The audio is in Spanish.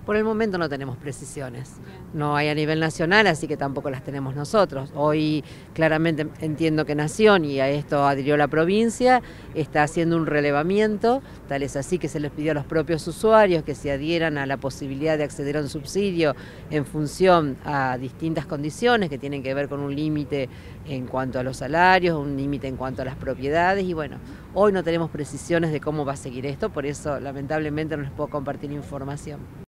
Por el momento no tenemos precisiones, no hay a nivel nacional, así que tampoco las tenemos nosotros. Hoy claramente entiendo que Nación, y a esto adhirió la provincia, está haciendo un relevamiento, tal es así que se les pidió a los propios usuarios que se adhieran a la posibilidad de acceder a un subsidio en función a distintas condiciones que tienen que ver con un límite en cuanto a los salarios, un límite en cuanto a las propiedades, y bueno, hoy no tenemos precisiones de cómo va a seguir esto, por eso lamentablemente no les puedo compartir información.